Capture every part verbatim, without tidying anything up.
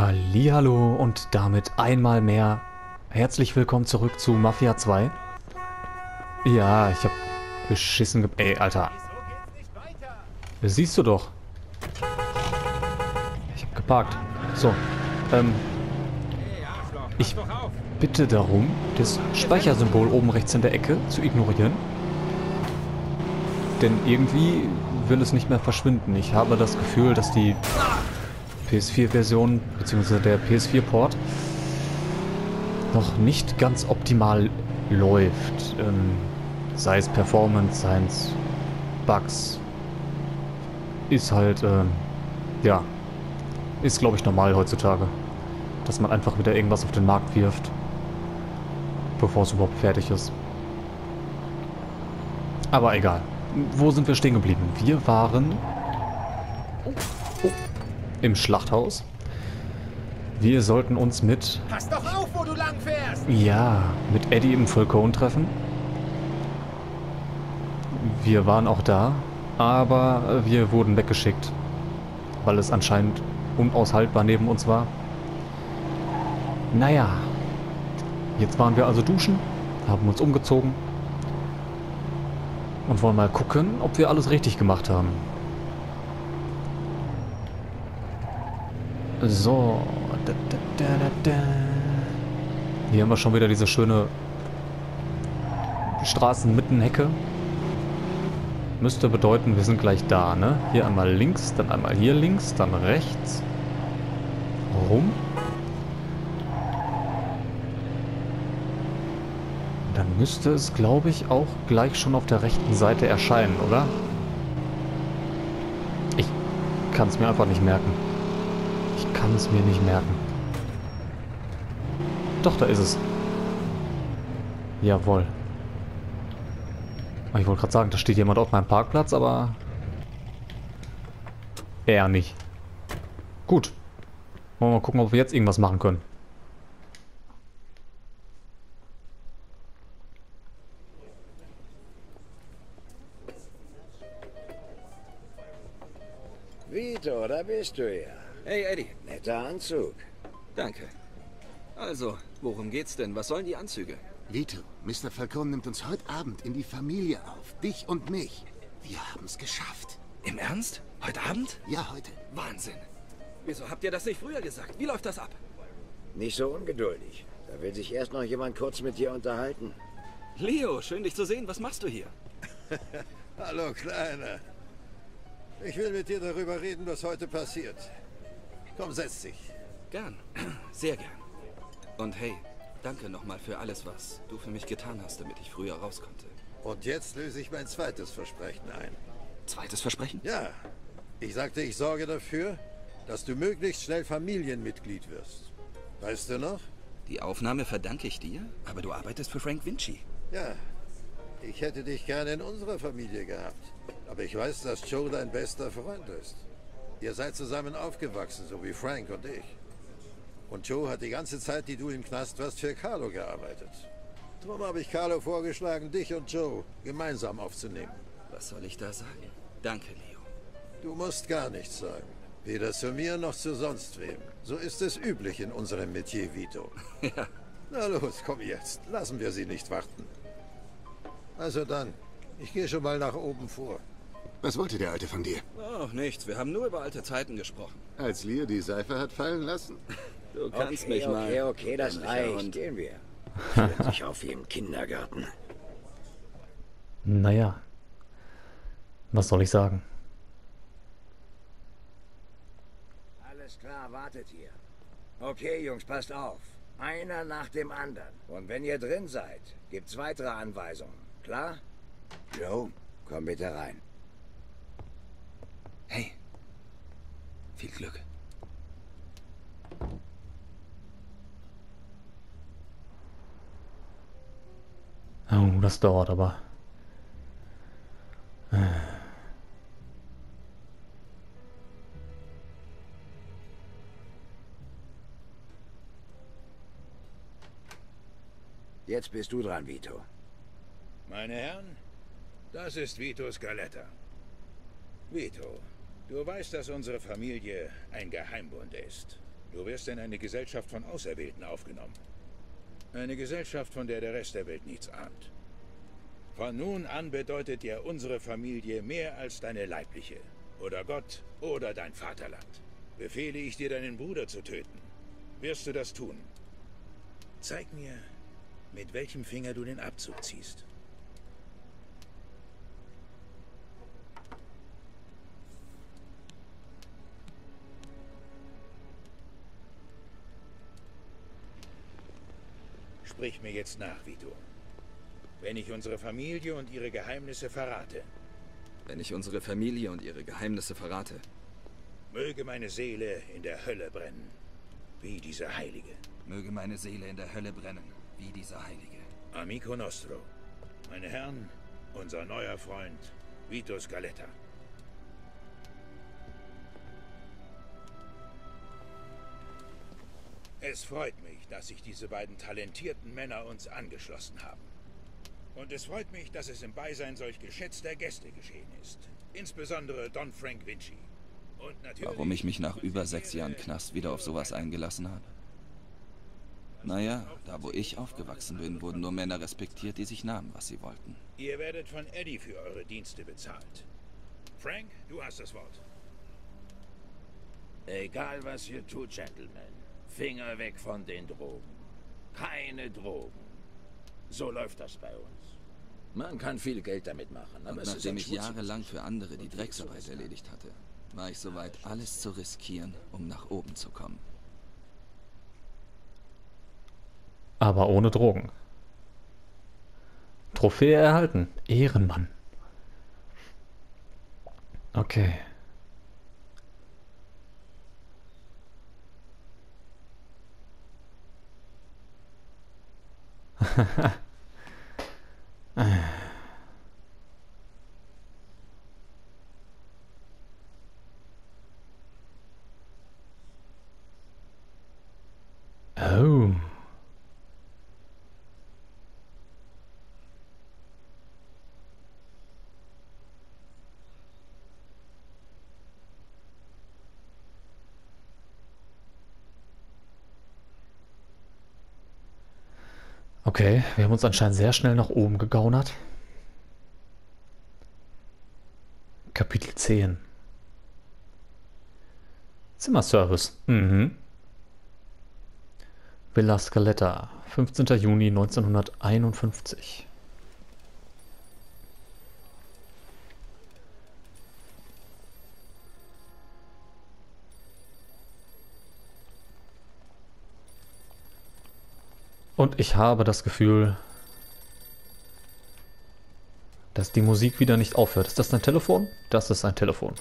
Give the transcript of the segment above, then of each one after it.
Hallihallo und damit einmal mehr herzlich willkommen zurück zu Mafia zwei. Ja, ich hab beschissen ge... Ey, Alter. Das siehst du doch. Ich hab geparkt. So, ähm... Ich bitte darum, das Speichersymbol oben rechts in der Ecke zu ignorieren. Denn irgendwie will es nicht mehr verschwinden. Ich habe das Gefühl, dass die P S vier Version bzw. der P S vier Port noch nicht ganz optimal läuft. Ähm, sei es Performance, sei es Bugs. Ist halt, ähm, ja, ist glaube ich normal heutzutage, dass man einfach wieder irgendwas auf den Markt wirft, bevor es überhaupt fertig ist. Aber egal. Wo sind wir stehen geblieben? Wir waren oh, oh, im Schlachthaus. Wir sollten uns mit... Pass doch auf, wo du lang fährst! Ja, mit Eddie im Falcone treffen. Wir waren auch da, aber wir wurden weggeschickt, weil es anscheinend unaushaltbar neben uns war. Naja, jetzt waren wir also duschen, haben uns umgezogen und wollen mal gucken, ob wir alles richtig gemacht haben. So. Da, da, da, da, da. Hier haben wir schon wieder diese schöne Straßenmittenhecke. Müsste bedeuten, wir sind gleich da, ne? Hier einmal links, dann einmal hier links, dann rechts. Rum. Dann müsste es, glaube ich, auch gleich schon auf der rechten Seite erscheinen, oder? Ich kann es mir einfach nicht merken. Ich kann es mir nicht merken. Doch, da ist es. Jawohl. Ich wollte gerade sagen, da steht jemand auf meinem Parkplatz, aber... er nicht. Gut. Wollen wir mal gucken, ob wir jetzt irgendwas machen können. Vito, da bist du ja. Hey Eddie. Netter Anzug. Danke. Also, worum geht's denn? Was sollen die Anzüge? Vito, Mister Falcone nimmt uns heute Abend in die Familie auf. Dich und mich. Wir haben's geschafft. Im Ernst? Heute Abend? Ja, heute. Wahnsinn. Wieso habt ihr das nicht früher gesagt? Wie läuft das ab? Nicht so ungeduldig. Da will sich erst noch jemand kurz mit dir unterhalten. Leo, schön dich zu sehen. Was machst du hier? Hallo, Kleiner. Ich will mit dir darüber reden, was heute passiert. Komm, setz dich. Gern. Sehr gern. Und hey, danke nochmal für alles, was du für mich getan hast, damit ich früher raus konnte. Und jetzt löse ich mein zweites Versprechen ein. Zweites Versprechen? Ja, ich sagte, ich sorge dafür, dass du möglichst schnell Familienmitglied wirst. Weißt du noch? Die Aufnahme verdanke ich dir, aber du arbeitest für Frank Vinci. Ja, ich hätte dich gerne in unserer Familie gehabt. Aber ich weiß, dass Joe dein bester Freund ist. Ihr seid zusammen aufgewachsen, so wie Frank und ich. Und Joe hat die ganze Zeit, die du im Knast warst, für Carlo gearbeitet. Darum habe ich Carlo vorgeschlagen, dich und Joe gemeinsam aufzunehmen. Was soll ich da sagen? Danke, Leo. Du musst gar nichts sagen. Weder zu mir noch zu sonst wem. So ist es üblich in unserem Metier, Vito. Ja. Na los, komm jetzt. Lassen wir sie nicht warten. Also dann, ich gehe schon mal nach oben vor. Was wollte der Alte von dir? Oh, nichts. Wir haben nur über alte Zeiten gesprochen. Als Leo die Seife hat fallen lassen? Du kannst Okay, mich mal. okay, okay, das dämlicher reicht. Hund. Gehen wir. Fühlt sich auf wie im Kindergarten. Naja. Was soll ich sagen? Alles klar, wartet hier. Okay, Jungs, passt auf. Einer nach dem anderen. Und wenn ihr drin seid, gibt's weitere Anweisungen. Klar? Joe, komm bitte rein. Hey. Viel Glück. Oh, das dauert aber. Jetzt bist du dran, Vito. Meine Herren, das ist Vito Scaletta. Vito, du weißt, dass unsere Familie ein Geheimbund ist. Du wirst in eine Gesellschaft von Auserwählten aufgenommen. Eine Gesellschaft, von der der Rest der Welt nichts ahnt. Von nun an bedeutet dir unsere Familie mehr als deine leibliche. Oder Gott oder dein Vaterland. Befehle ich dir, deinen Bruder zu töten, wirst du das tun. Zeig mir, mit welchem Finger du den Abzug ziehst. Sprich mir jetzt nach, Vito. Wenn ich unsere Familie und ihre Geheimnisse verrate. Wenn ich unsere Familie und ihre Geheimnisse verrate. Möge meine Seele in der Hölle brennen, wie dieser Heilige. Möge meine Seele in der Hölle brennen, wie dieser Heilige. Amico Nostro. Meine Herren, unser neuer Freund, Vito Scaletta. Es freut mich, dass sich diese beiden talentierten Männer uns angeschlossen haben. Und es freut mich, dass es im Beisein solch geschätzter Gäste geschehen ist. Insbesondere Don Frank Vinci. Und natürlich warum ich mich nach über sechs Jahren Knast wieder auf sowas eingelassen habe? Naja, da wo ich aufgewachsen bin, wurden nur Männer respektiert, die sich nahmen, was sie wollten. Ihr werdet von Eddie für eure Dienste bezahlt. Frank, du hast das Wort. Egal was ihr tut, Gentlemen. Finger weg von den Drogen. Keine Drogen. So läuft das bei uns. Man kann viel Geld damit machen, aber Und es ist nachdem ein ich jahrelang für andere die Drecksarbeit erledigt hatte, war ich soweit, alles zu riskieren, um nach oben zu kommen. Aber ohne Drogen. Trophäe erhalten. Ehrenmann. Okay. Oh. Okay, wir haben uns anscheinend sehr schnell nach oben gegaunert. Kapitel zehn. Zimmerservice. Mhm. Villa Scaletta, fünfzehnter Juni neunzehnhunderteinundfünfzig. Und ich habe das Gefühl, dass die Musik wieder nicht aufhört. Ist das ein Telefon? Das ist ein Telefon.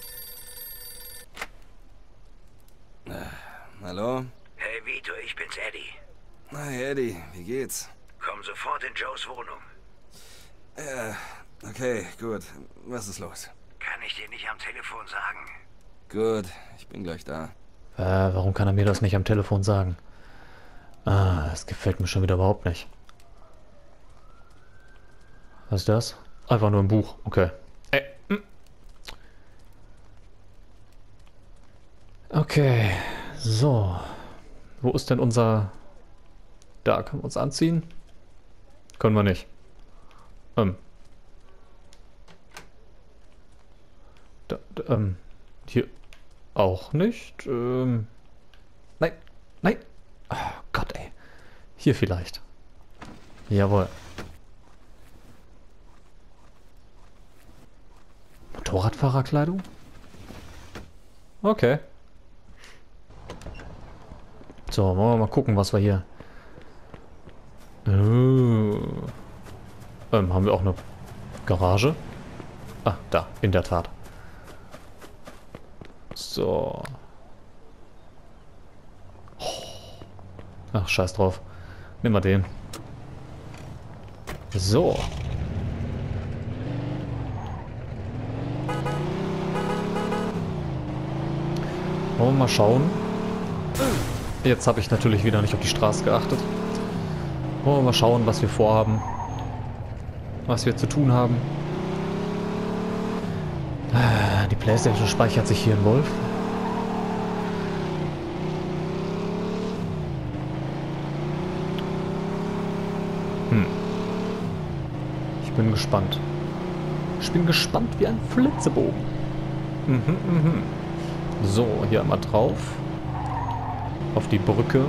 Hallo? Hey Vito, ich bin's Eddie. Hi Eddie, wie geht's? Komm sofort in Joes Wohnung. Ja, okay, gut. Was ist los? Kann ich dir nicht am Telefon sagen. Gut, ich bin gleich da. Äh, warum kann er mir das nicht am Telefon sagen? Ah, das gefällt mir schon wieder überhaupt nicht. Was ist das? Einfach nur ein Buch. Okay. Ey. Hm. Okay. So. Wo ist denn unser... Da, können wir uns anziehen? Können wir nicht. Ähm. Da, da, ähm. Hier. Auch nicht. Ähm. Nein. Nein. Oh Gott, ey. Hier vielleicht. Jawohl. Motorradfahrerkleidung? Okay. So, wollen wir mal gucken, was wir hier... Oh. Ähm, haben wir auch eine Garage? Ah, da, in der Tat. So. Ach, scheiß drauf. Nimm mal den. So. Wollen wir mal schauen. Jetzt habe ich natürlich wieder nicht auf die Straße geachtet. Wollen wir mal schauen, was wir vorhaben. Was wir zu tun haben. Die PlayStation speichert sich hier in Wolf. bin gespannt. Ich bin gespannt wie ein Flitzebogen. Mhm, mhm. So, hier einmal drauf. Auf die Brücke.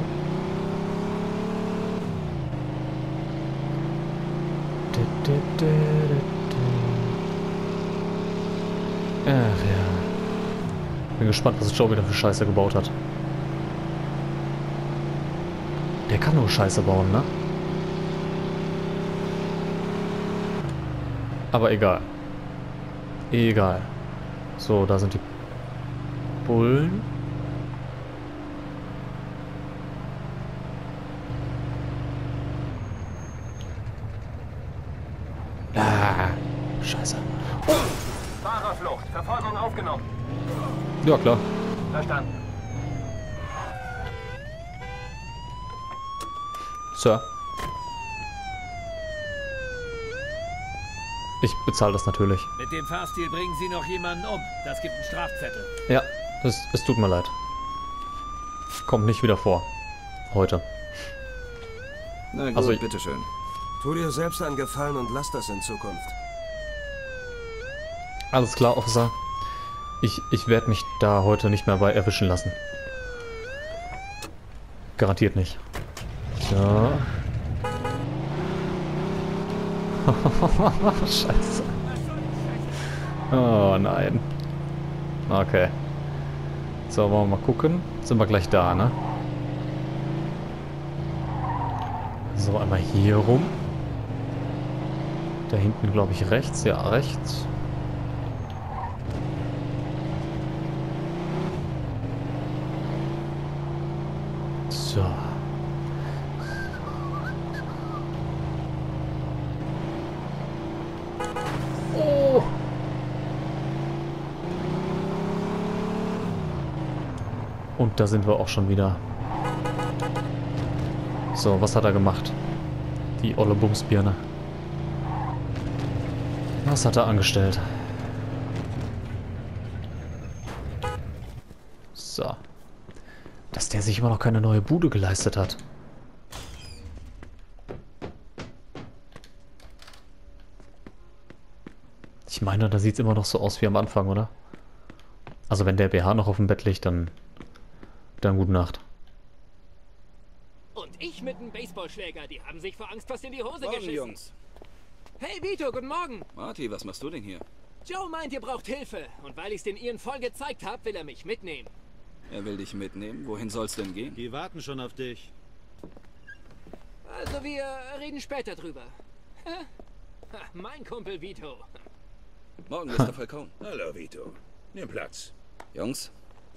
Ach ja. Bin gespannt, was Joe wieder für Scheiße gebaut hat. Der kann nur Scheiße bauen, ne? Aber egal. Egal. So, da sind die Bullen. Ah, Scheiße. Oh. Fahrerflucht. Verfolgung aufgenommen. Ja, klar. Verstanden. Sir. Ich bezahle das natürlich. Mit dem Fahrstil bringen Sie noch jemanden um. Das gibt einen Strafzettel. Ja, es, es tut mir leid. Kommt nicht wieder vor. Heute. Na gut, Also ich- bitteschön. Tu dir selbst einen Gefallen und lass das in Zukunft. Alles klar, Officer. Ich, ich werde mich da heute nicht mehr bei erwischen lassen. Garantiert nicht. So. Scheiße. Oh nein. Okay. So, wollen wir mal gucken. Sind wir gleich da, ne? So, einmal hier rum. Da hinten, glaube ich, rechts. Ja, rechts. So. Oh. Und da sind wir auch schon wieder. So, was hat er gemacht? Die olle Bumsbirne. Was hat er angestellt? So. Dass der sich immer noch keine neue Bude geleistet hat. Ich meine, da sieht es immer noch so aus wie am Anfang, oder? Also wenn der B H noch auf dem Bett liegt, dann... Dann gute Nacht. Und ich mit dem Baseballschläger. Die haben sich vor Angst fast in die Hose Morgen, geschissen. Jungs. Hey Vito, guten Morgen. Marty, was machst du denn hier? Joe meint, ihr braucht Hilfe. Und weil ich es den Iren voll gezeigt habe, will er mich mitnehmen. Er will dich mitnehmen. Wohin soll's denn gehen? Die warten schon auf dich. Also wir reden später drüber. Ha, mein Kumpel Vito. Morgen, Mister Falcone. Hallo, Vito. Nimm Platz. Jungs.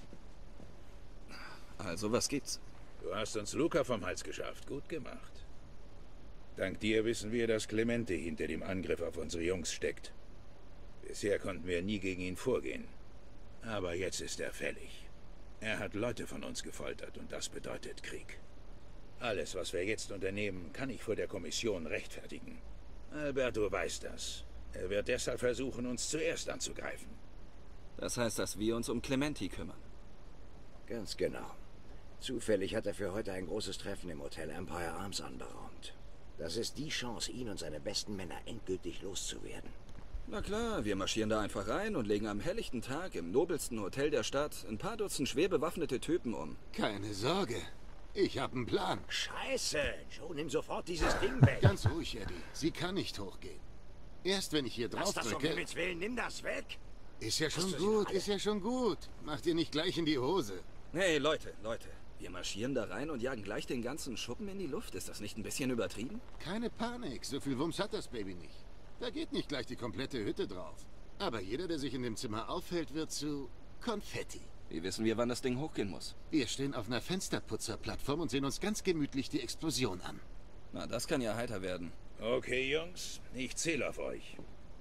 Also, was gibt's? Du hast uns Luca vom Hals geschafft. Gut gemacht. Dank dir wissen wir, dass Clemente hinter dem Angriff auf unsere Jungs steckt. Bisher konnten wir nie gegen ihn vorgehen. Aber jetzt ist er fällig. Er hat Leute von uns gefoltert und das bedeutet Krieg. Alles, was wir jetzt unternehmen, kann ich vor der Kommission rechtfertigen. Alberto weiß das. Er wird deshalb versuchen, uns zuerst anzugreifen. Das heißt, dass wir uns um Clementi kümmern. Ganz genau. Zufällig hat er für heute ein großes Treffen im Hotel Empire Arms anberaumt. Das ist die Chance, ihn und seine besten Männer endgültig loszuwerden. Na klar, wir marschieren da einfach rein und legen am helllichten Tag im nobelsten Hotel der Stadt ein paar Dutzend schwer bewaffnete Typen um. Keine Sorge. Ich habe einen Plan. Scheiße! Joe, nimm sofort dieses Ding weg! Ganz ruhig, Eddie. Sie kann nicht hochgehen. Erst wenn ich hier drauf Lass das um drücke... Himmels Willen, nimm das weg! Ist ja schon Hast du sie gut, alle? ist ja schon gut. Mach dir nicht gleich in die Hose. Hey, Leute, Leute. Wir marschieren da rein und jagen gleich den ganzen Schuppen in die Luft. Ist das nicht ein bisschen übertrieben? Keine Panik, so viel Wumms hat das Baby nicht. Da geht nicht gleich die komplette Hütte drauf. Aber jeder, der sich in dem Zimmer aufhält, wird zu Konfetti. Wie wissen wir, wann das Ding hochgehen muss? Wir stehen auf einer Fensterputzerplattform und sehen uns ganz gemütlich die Explosion an. Na, das kann ja heiter werden. Okay, Jungs, ich zähle auf euch.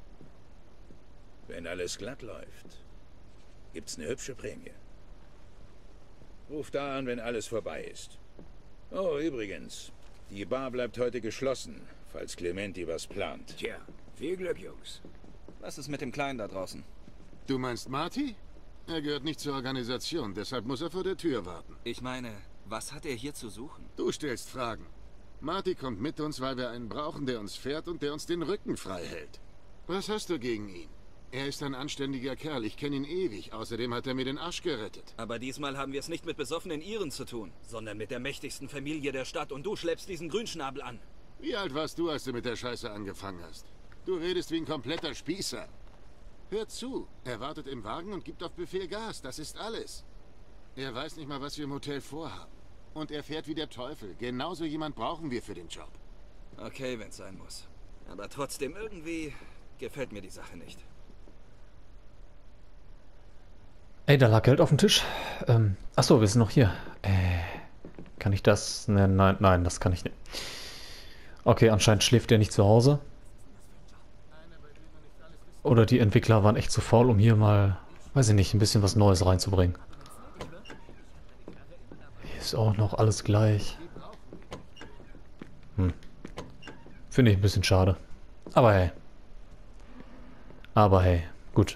Wenn alles glatt läuft, gibt's eine hübsche Prämie. Ruft da an, wenn alles vorbei ist. Oh, übrigens, die Bar bleibt heute geschlossen, falls Clementi was plant. Tja, viel Glück, Jungs. Was ist mit dem Kleinen da draußen? Du meinst Marty? Er gehört nicht zur Organisation, deshalb muss er vor der Tür warten. Ich meine, was hat er hier zu suchen? Du stellst Fragen. Marty kommt mit uns, weil wir einen brauchen, der uns fährt und der uns den Rücken frei hält. Was hast du gegen ihn? Er ist ein anständiger Kerl, ich kenne ihn ewig. Außerdem hat er mir den Arsch gerettet. Aber diesmal haben wir es nicht mit besoffenen Iren zu tun, sondern mit der mächtigsten Familie der Stadt und du schleppst diesen Grünschnabel an. Wie alt warst du, als du mit der Scheiße angefangen hast? Du redest wie ein kompletter Spießer. Hör zu, er wartet im Wagen und gibt auf Befehl Gas, das ist alles. Er weiß nicht mal, was wir im Hotel vorhaben. Und er fährt wie der Teufel. Genauso jemand brauchen wir für den Job. Okay, wenn es sein muss. Aber trotzdem, irgendwie gefällt mir die Sache nicht. Ey, da lag Geld auf dem Tisch. Ähm, achso, wir sind noch hier. Äh, kann ich das? Ne, nein, nein, das kann ich nicht. Okay, anscheinend schläft er nicht zu Hause. Oder die Entwickler waren echt zu faul, um hier mal, weiß ich nicht, ein bisschen was Neues reinzubringen. Hier ist auch noch alles gleich. Hm. Finde ich ein bisschen schade. Aber hey. Aber hey, gut.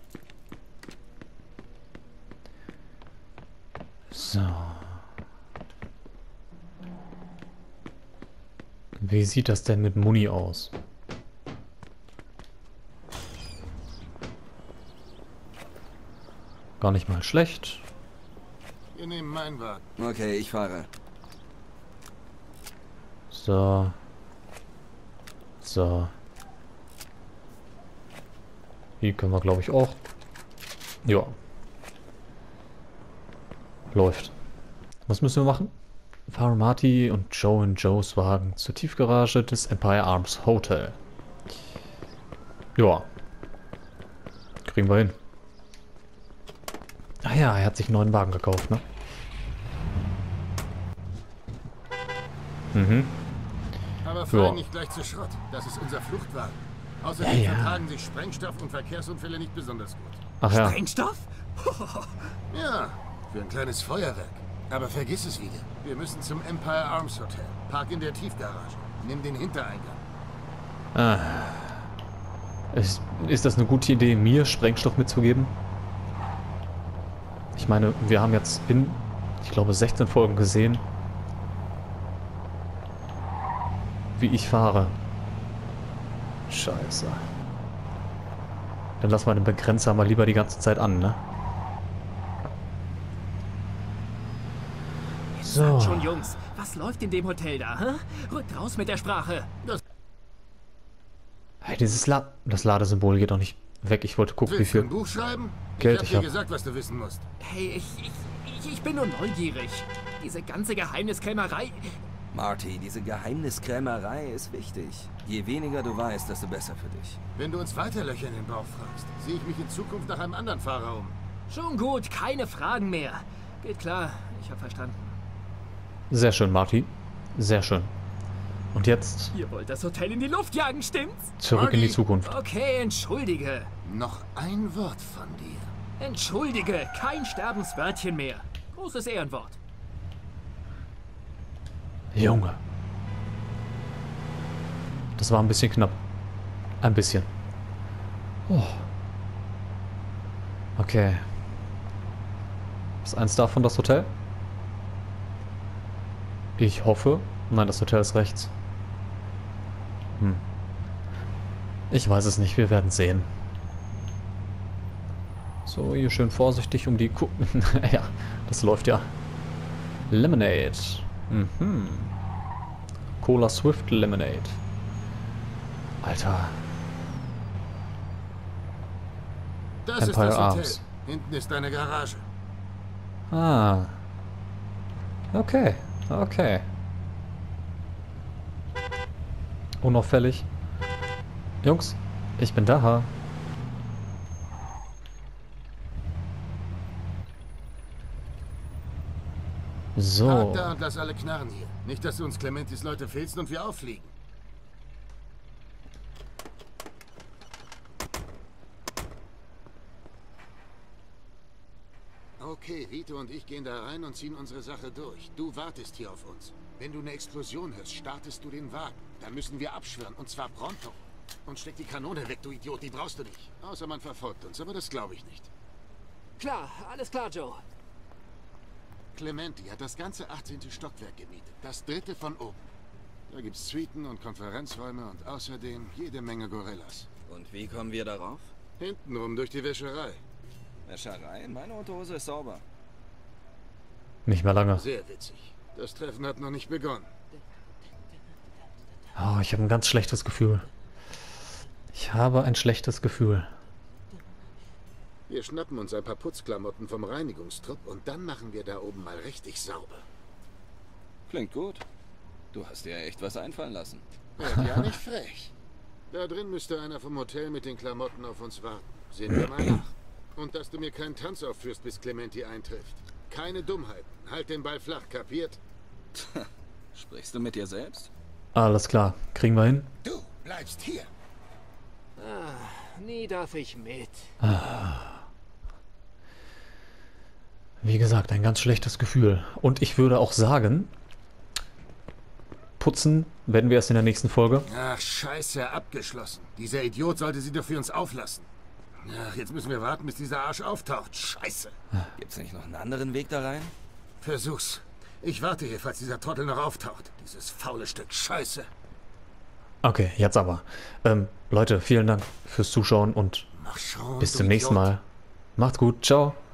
So. Wie sieht das denn mit Muni aus? Gar nicht mal schlecht. Wir nehmen meinen Wagen. Okay, ich fahre. So. So. Hier können wir, glaube ich, auch. Ja. Läuft. Was müssen wir machen? Fahren Marty und Joe in Joes Wagen zur Tiefgarage des Empire Arms Hotel. Ja. Kriegen wir hin. Ah ja, er hat sich einen neuen Wagen gekauft, ne? Mhm. Aber fahren Ja. nicht gleich zu Schrott. Das ist unser Fluchtwagen. Außerdem Ja, ja. vertragen sich Sprengstoff und Verkehrsunfälle nicht besonders gut. Ach ja. Sprengstoff? Ja, für ein kleines Feuerwerk. Aber vergiss es wieder. Wir müssen zum Empire Arms Hotel. Park in der Tiefgarage. Nimm den Hintereingang. Ah. Ist, ist das eine gute Idee, mir Sprengstoff mitzugeben? Ich meine, wir haben jetzt in, ich glaube, sechzehn Folgen gesehen, wie ich fahre. Scheiße. Dann lass mal den Begrenzer mal lieber die ganze Zeit an, ne? So. Sagt schon, Jungs, was läuft in dem Hotel da, hä? Rückt raus mit der Sprache. Hey, dieses La das Ladesymbol geht doch nicht weg. Ich wollte gucken, wie Willst du viel ein Buch schreiben? Geld ich ich hab dir habe. gesagt, was du wissen musst. Hey, ich, ich, ich, ich bin nur neugierig. Diese ganze Geheimniskrämerei. Marty, diese Geheimniskrämerei ist wichtig. Je weniger du weißt, desto besser für dich. Wenn du uns weiter Löcher in den Bauch fragst, sehe ich mich in Zukunft nach einem anderen Fahrer um. Schon gut, keine Fragen mehr. Geht klar, ich habe verstanden. Sehr schön, Marty. Sehr schön. Und jetzt Ihr wollt das Hotel in die Luft jagen, stimmt's? zurück in die Marty. Zukunft. Okay, entschuldige. Noch ein Wort von dir. Entschuldige, kein Sterbenswörtchen mehr. Großes Ehrenwort. Junge. Das war ein bisschen knapp. Ein bisschen. Oh. Okay. Ist eins davon das Hotel? Ich hoffe. Nein, das Hotel ist rechts. Hm. Ich weiß es nicht. Wir werden sehen. So, hier schön vorsichtig um die Kuh. Ja, das läuft ja. Lemonade. Mhm. Cola Swift Lemonade. Alter. Das ist Empire das Hotel. Arms. Hinten ist deine Garage. Ah. Okay. Okay. Unauffällig. Jungs, ich bin da. So. Park da und lass alle knarren hier. Nicht, dass du uns Clementis Leute fehlst und wir auffliegen. Okay, Vito und ich gehen da rein und ziehen unsere Sache durch. Du wartest hier auf uns. Wenn du eine Explosion hörst, startest du den Wagen. Dann müssen wir abschwirren, und zwar pronto. Und steck die Kanone weg, du Idiot, die brauchst du nicht. Außer man verfolgt uns, aber das glaube ich nicht. Klar, alles klar, Joe. Clementi hat das ganze achtzehnte Stockwerk gemietet. Das dritte von oben. Da gibt's Suiten und Konferenzräume und außerdem jede Menge Gorillas. Und wie kommen wir darauf? Hintenrum durch die Wäscherei. Wäscherei? Meine Unterhose ist sauber. Nicht mehr lange. Sehr witzig. Das Treffen hat noch nicht begonnen. Oh, ich habe ein ganz schlechtes Gefühl. Ich habe ein schlechtes Gefühl. Wir schnappen uns ein paar Putzklamotten vom Reinigungstrupp und dann machen wir da oben mal richtig sauber. Klingt gut. Du hast dir echt was einfallen lassen. Werd ja nicht frech. Da drin müsste einer vom Hotel mit den Klamotten auf uns warten. Sehen wir mal nach. Und dass du mir keinen Tanz aufführst, bis Clementi eintrifft. Keine Dummheiten. Halt den Ball flach, kapiert? Sprichst du mit dir selbst? Alles klar. Kriegen wir hin? Du bleibst hier. Ah, nie darf ich mit. Wie gesagt, ein ganz schlechtes Gefühl. Und ich würde auch sagen, putzen werden wir erst in der nächsten Folge. Ach, scheiße, abgeschlossen. Dieser Idiot sollte sie doch für uns auflassen. Ach, jetzt müssen wir warten, bis dieser Arsch auftaucht. Scheiße. Gibt's nicht noch einen anderen Weg da rein? Versuch's. Ich warte hier, falls dieser Trottel noch auftaucht. Dieses faule Stück Scheiße. Okay, jetzt aber. Ähm, Leute, vielen Dank fürs Zuschauen und Mach schon, bis du zum nächsten Idiot. Mal. Macht's gut. Ciao.